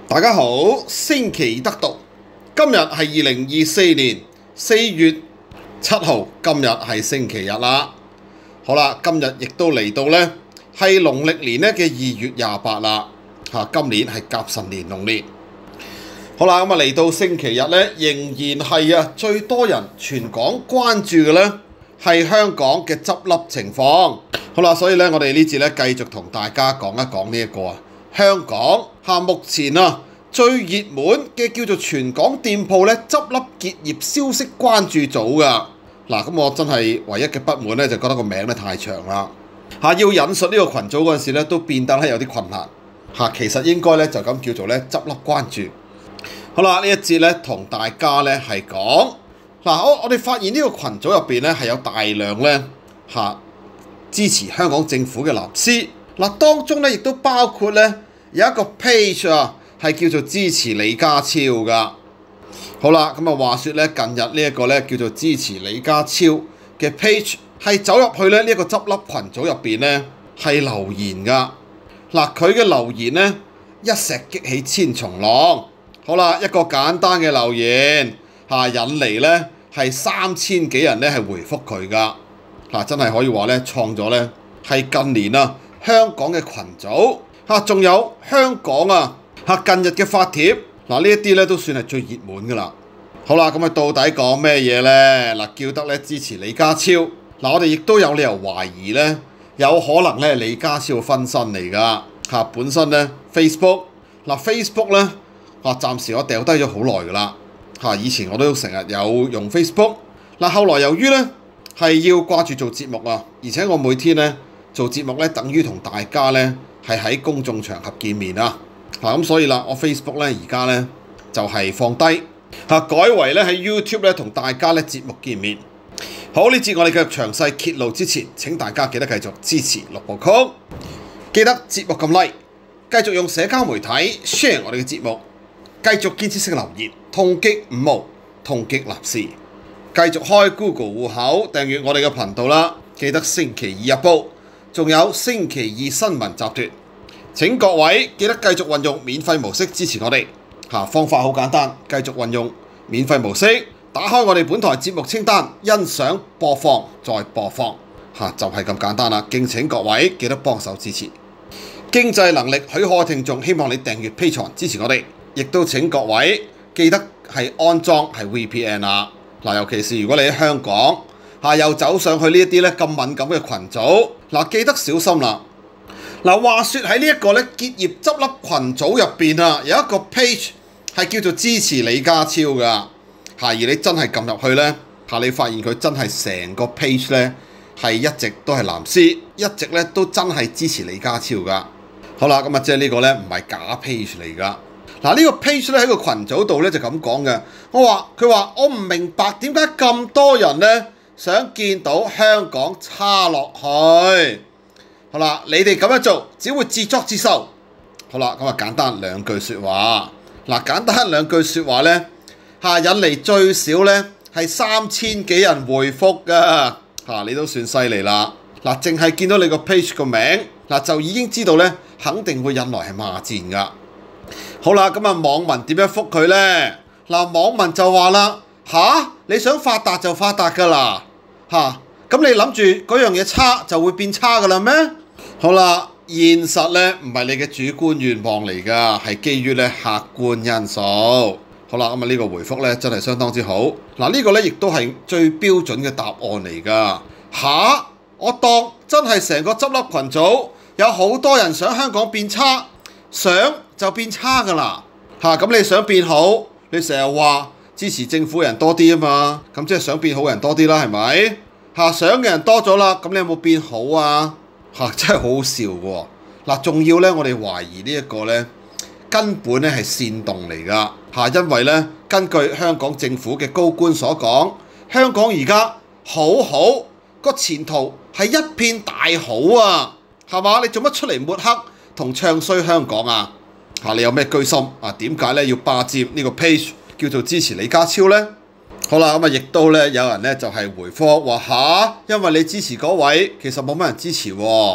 大家好，星期得讀，今日係2024年4月7號，今日係星期日啦。好啦，今日亦都嚟到呢係農曆年呢嘅2月28啦。今年係甲辰年農曆。好啦，咁嚟到星期日呢，仍然係最多人全港關注嘅呢係香港嘅執笠情況。好啦，所以呢，我哋呢節呢繼續同大家講一講呢一個香港目前最熱門嘅叫做全港店鋪呢執笠結業消息關注組噶。嗱，咁我真係唯一嘅不滿呢，就覺得個名太長啦。要引述呢個群組嗰陣時呢，都變得有啲困難。其實應該呢，就咁叫做呢執笠關注。好啦，呢一節呢，同大家呢係講我哋發現呢個群組入邊呢，係有大量呢支持香港政府嘅藍絲。當中呢，亦都包括呢有一個 page 係叫做支持李家超噶。好啦，咁話說呢，近日呢一個呢叫做支持李家超嘅 page 係走入去呢一個執笠群組入邊呢係留言噶。佢嘅留言呢，一石激起千重浪。好啦，一個簡單嘅留言引嚟呢係3000幾人呢係回覆佢噶。真係可以話呢，創咗呢係近年香港嘅群組仲有香港近日嘅發帖。呢一啲呢都算係最熱門噶啦。好啦，咁到底講咩嘢呢？叫得呢支持李家超。我哋亦都有理由懷疑呢，有可能呢李家超分身嚟噶。本身呢 Facebook 呢暫時我掉低咗好耐噶啦。以前我都成日有用 Facebook。後來由於呢係要掛住做節目而且我每天呢做節目呢等於同大家呢係喺公眾場合見面咁所以我 Facebook 呢而家呢就係放低改為呢喺 YouTube 呢同大家呢節目見面。好，呢節我哋繼續詳細揭露之前，請大家記得繼續支持六部曲，記得節目撳 like， 繼續用社交媒體 share 我哋嘅節目，繼續建設性留言，痛擊五毛，痛擊立事，繼續開 Google 戶口訂閱我哋嘅頻道啦。記得星期二日報，仲有星期二新聞集團。請各位記得繼續運用免費模式支持我哋。方法好簡單，繼續運用免費模式，打開我哋本台節目清單，欣賞播放再播放，就係咁簡單啦。敬請各位記得幫手支持。經濟能力許可嘅聽眾，希望你訂閱 Patreon 支持我哋，亦都請各位記得係安裝係 VPN 啦。尤其是如果你喺香港又走上去呢一啲咧咁敏感嘅群組，記得小心啦。話說喺呢一個咧結業執笠群組入邊有一個 page 係叫做支持李家超噶。而你真係撳入去呢，你發現佢真係成個 page 呢係一直都係藍絲，一直呢都真係支持李家超噶。好啦，咁即係呢個呢唔係假 page 嚟噶。呢個 page 呢喺個群組度呢就咁講嘅。佢話我唔明白點解咁多人呢想見到香港差落去。好啦，你哋咁樣做只會自作自受。好啦，咁簡單兩句説話。簡單兩句説話呢，引嚟最少呢係3000幾人回覆噶。你都算犀利啦。淨係見到你個 page 個名就已經知道呢肯定會引來係罵戰噶。好啦，咁網民點樣覆佢呢？網民就話啦，你想發達就發達噶啦，咁你諗住嗰樣嘢差就會變差噶啦咩？好啦，現實呢唔係你嘅主觀願望嚟噶，係基於呢客觀因素。好啦，咁呢個回覆呢真係相當之好。呢個呢亦都係最標準嘅答案嚟噶。我當真係成個執笠群組有好多人想香港變差，想就變差噶啦。咁你想變好，你成日話支持政府人多啲啊嘛，咁即係想變好人多啲啦，係咪？想嘅人多咗啦，咁你有冇變好啊？真係好好笑嘅喎。仲要呢，我哋懷疑呢一個呢根本呢係煽動嚟噶。因為呢，根據香港政府嘅高官所講，香港而家好好，個前途係一片大好啊，係嘛？你做乜出嚟抹黑同唱衰香港啊？你有咩居心啊？點解呢要霸佔呢個 page 叫做支持李家超呢？好啦，亦都呢有人呢就係回覆話因為你支持嗰位，其實冇乜人支持喎。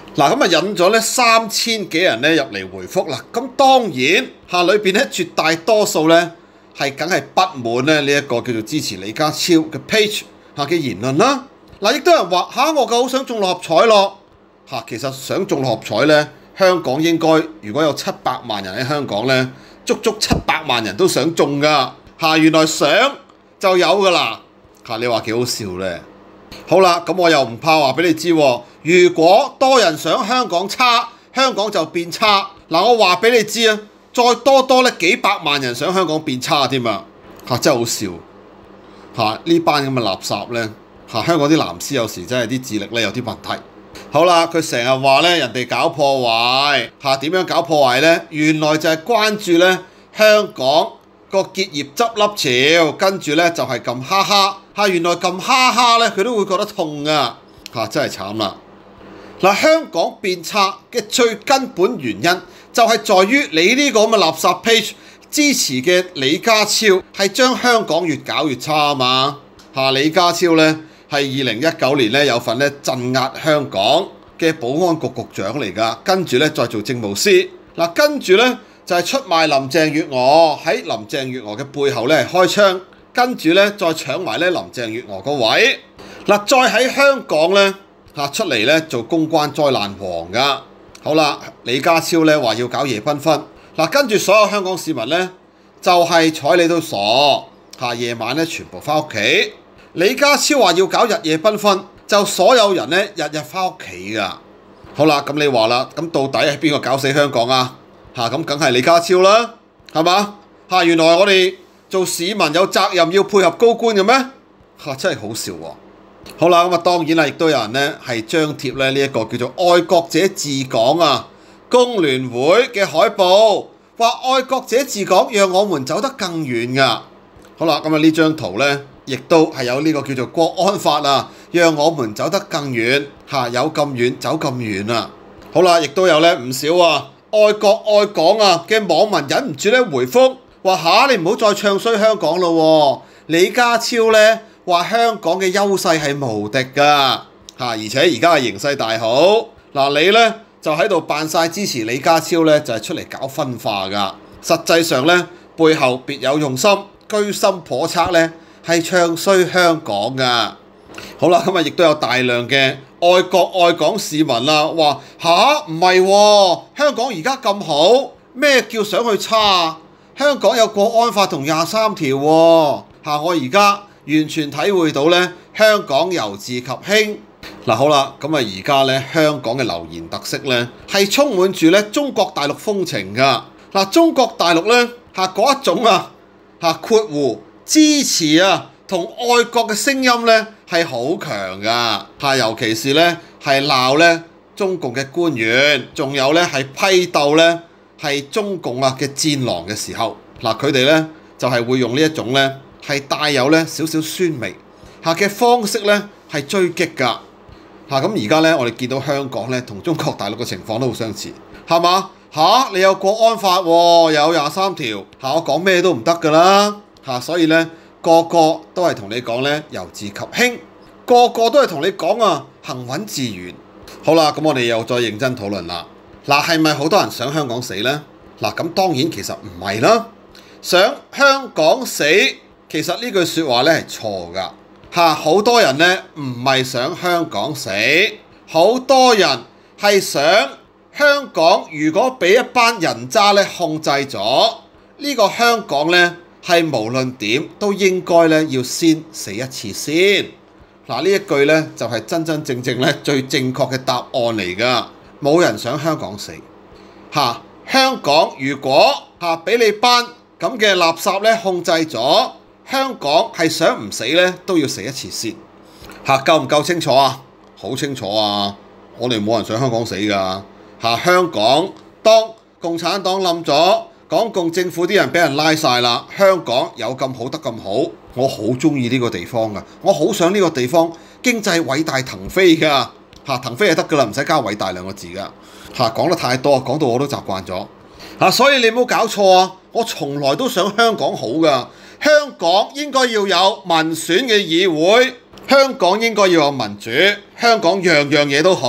嗱，咁啊引咗咧3000幾人咧入嚟回覆啦。咁當然下裏邊咧絕大多數咧係梗係不滿咧呢一個叫做支持李家超嘅 page 下嘅言論啦。嗱，亦都有人話我就好想中六合彩咯。其實想中六合彩咧，香港應該如果有700萬人喺香港咧，足足700萬人都想中噶。原來想就有噶啦。你話幾好笑咧？好啦，咁我又唔怕話俾你知，如果多人想香港差，香港就變差。嗱，我話俾你知啊，再多咧幾百萬人想香港變差添啊！真係好笑。呢班咁嘅垃圾咧，香港啲藍絲有時真係啲智力咧有啲問題。好啦，佢成日話咧人哋搞破壞，點樣搞破壞咧？原來就係關注咧香港個結業執笠潮，跟住咧就係咁哈哈。原來咁哈哈咧，佢都會覺得痛啊！真係慘啦。香港變差嘅最根本原因就係在於你呢個咁嘅垃圾 page 支持嘅李家超係將香港越搞越差啊嘛。李家超咧係2019年咧有份咧鎮壓香港嘅保安局局長嚟㗎，跟住咧再做政務司。跟住咧就係出賣林鄭月娥，喺林鄭月娥嘅背後咧開槍。跟住咧，再搶埋咧林鄭月娥個位，再喺香港咧出嚟咧做公關災難王噶。好啦，李家超咧話要搞夜繽紛，跟住所有香港市民咧就係睬你都傻，夜晚咧全部翻屋企。李家超話要搞日夜繽紛，就所有人咧日日翻屋企噶。好啦，咁你話啦，咁到底係邊個搞死香港啊？咁梗係李家超啦，係嘛？原來我哋做市民有責任要配合高官嘅咩？真係好笑喎！好啦，咁當然啦，亦都有人咧係張貼咧呢一個叫做愛國者治港啊，工聯會嘅海報，話愛國者治港讓我們走得更遠噶。好啦，咁呢張圖咧，亦都係有呢個叫做國安法啊，讓我們走得更遠，有咁遠走咁遠啊！好啦，亦都有咧唔少愛國愛港嘅網民忍唔住咧回覆。話你唔好再唱衰香港咯，李家超咧話香港嘅優勢係無敵噶，而且而家嘅形勢大好。你咧就喺度扮晒支持李家超咧，就係出嚟搞分化噶。實際上咧背後別有用心，居心叵測咧係唱衰香港噶。好啦，咁亦都有大量嘅愛國愛港市民啦，話唔係香港而家咁好，咩叫想去差？香港有國安法同23條喎，我而家完全體會到咧香港由治及興。好啦，咁而家咧香港嘅留言特色咧係充滿住咧中國大陸風情噶。中國大陸咧嗰一種括弧支持同愛國嘅聲音咧係好強噶，尤其是咧係鬧咧中共嘅官員，仲有咧係批鬥咧係中共嘅戰狼嘅時候，佢哋咧就係會用呢一種咧係帶有咧少少酸味嘅方式咧係追擊噶。咁而家咧我哋見到香港咧同中國大陸嘅情況都好相似，係嘛？你有國安法喎，有23條，我講咩都唔得噶啦。所以咧個個都係同你講咧由治及興，個個都係同你講行穩致遠。好啦，咁我哋又再認真討論啦。係咪好多人想香港死呢？咁當然其實唔係啦。想香港死，其實呢句説話咧係錯噶。好多人咧唔係想香港死，好多人係想香港如果俾一班人渣咧控制咗，呢個香港咧係無論點都應該咧要先死一次先。呢一句咧就係真真正正咧最正確嘅答案嚟噶。冇人想香港死。香港如果俾你班咁嘅垃圾咧控制咗，香港係想唔死咧都要死一次先。夠唔夠清楚啊？好清楚啊！我哋冇人想香港死噶。香港當共產黨冧咗，港共政府啲人俾人拉晒啦，香港有咁好得咁好，我好中意呢個地方噶，我好想呢個地方經濟偉大騰飛噶。騰飛就得噶啦，唔使加偉大兩個字噶。講得太多，講到我都習慣咗。所以你唔好搞錯啊！我從來都想香港好噶。香港應該要有民選嘅議會，香港應該要有民主，香港樣樣嘢都好，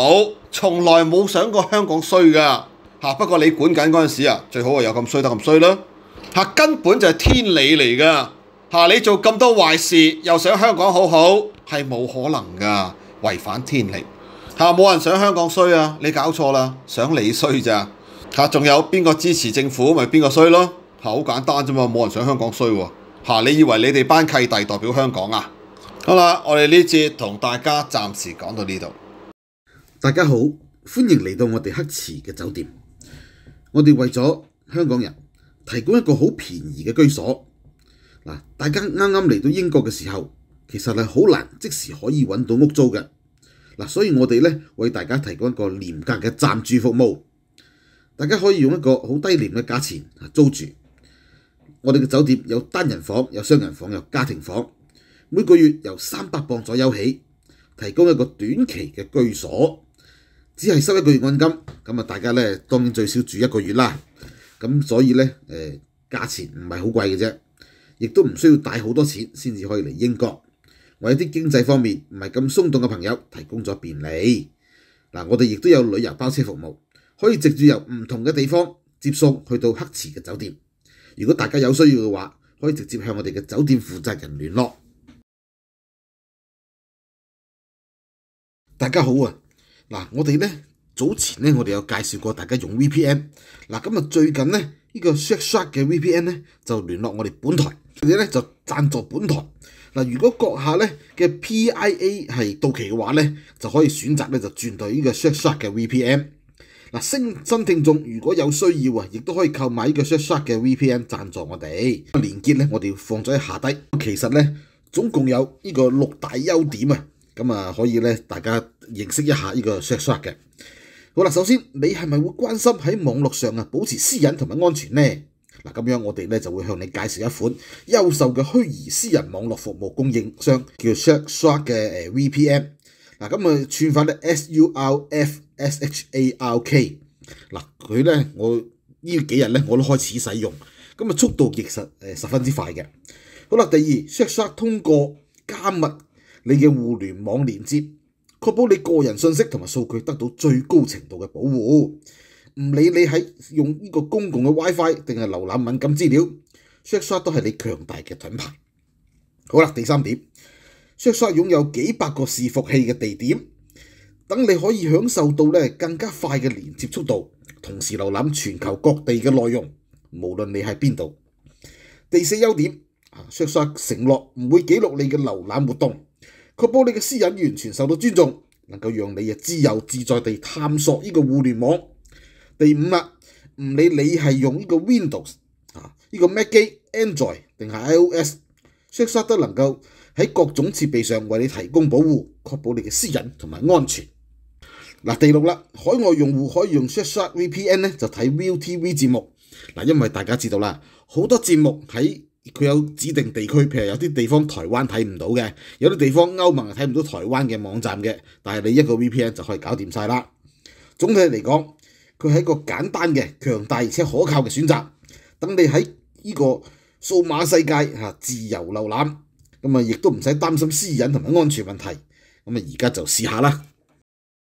從來冇想過香港衰㗎嚇。不過你管緊嗰陣時啊，最好啊有咁衰得咁衰啦嚇，根本就係天理嚟㗎嚇。你做咁多壞事，又想香港好好，係冇可能㗎，違反天理嚇。冇人想香港衰啊，你搞錯啦，想你衰咋嚇？仲有邊個支持政府咪邊個衰咯嚇，好簡單啫嘛，冇人想香港衰喎嚇。你以為你哋班契弟代表香港啊？好啦，我哋呢節同大家暫時講到呢度。 大家好，歡迎嚟到我哋黑池嘅酒店。我哋為咗香港人提供一個好便宜嘅居所。嗱，大家啱啱嚟到英國嘅時候，其實係好難即時可以揾到屋租嘅。嗱，所以我哋咧為大家提供一個廉價嘅暫住服務，大家可以用一個好低廉嘅價錢租住。我哋嘅酒店有單人房、有雙人房、有家庭房，每個月由300磅左右起，提供一個短期嘅居所，只係收1個月按金。咁啊，大家咧當然最少住1個月啦。咁所以咧價錢唔係好貴嘅啫，亦都唔需要帶好多錢先至可以嚟英國。為一啲經濟方面唔係咁鬆動嘅朋友提供咗便利。嗱，我哋亦都有旅遊包車服務，可以直接由唔同嘅地方接送去到黑池嘅酒店。如果大家有需要嘅話，可以直接向我哋嘅酒店負責人聯絡。大家好啊！嗱，我哋咧早前咧我哋有介紹過大家用 VPN。嗱，咁啊最近咧呢個 Surfshark 嘅 VPN 咧就聯絡我哋本台，佢哋咧就贊助本台。嗱，如果閣下咧嘅 PIA 係到期嘅話咧，就可以選擇咧就轉到呢個 Surfshark 嘅 VPN。嗱，新聽眾如果有需要啊，亦都可以購買呢個 Surfshark 嘅 VPN 贊助我哋。連結咧我哋放咗喺下低。其實咧總共有呢個6大優點啊，咁啊可以咧大家認識一下呢個 Surfshark 嘅。好啦，首先你係咪會關心喺網絡上啊保持私隱同埋安全呢？嗱，咁樣我哋咧就會向你介紹一款優秀嘅虛擬私人網絡服務供應商，叫 Surfshark 嘅VPN。嗱，咁啊串法咧 SURFSHARK。嗱，佢咧我呢幾日咧我都開始使用，咁啊速度其實十分之快嘅。好啦，第二 Surfshark 通過加密你嘅互聯網連接，確保你個人信息同埋數據得到最高程度嘅保護。唔理你喺用呢個公共嘅 WiFi 定係瀏覽敏感資料， Surfshark 都係你強大嘅盾牌。好啦，第三點， Surfshark 擁有幾百個伺服器嘅地點，等你可以享受到咧更加快嘅連接速度，同時瀏覽全球各地嘅內容，無論你喺邊度。第四優點，Surfshark 承諾唔會記錄你嘅瀏覽活動，確保你嘅私隱完全受到尊重，能夠讓你自由自在地探索呢個互聯網。第五啦，唔理你係用呢個 Windows 呢個 Mac 機、Android 定係 iOS，Surfshark 都能夠喺各種設備上為你提供保護，確保你嘅私隱同埋安全。嗱，第六啦，海外用戶可以用 Surfshark VPN 咧就睇 ViuTV 節目。嗱，因為大家知道啦，好多節目喺佢有指定地區，譬如有啲地方台灣睇唔到嘅，有啲地方歐盟係睇唔到台灣嘅網站嘅，但係你一個 VPN 就可以搞掂晒啦。總體嚟講，佢係一個簡單嘅、強大而且可靠嘅選擇，等你喺呢個數碼世界自由瀏覽，咁啊亦都唔使擔心私隱同埋安全問題。咁啊而家就試下啦。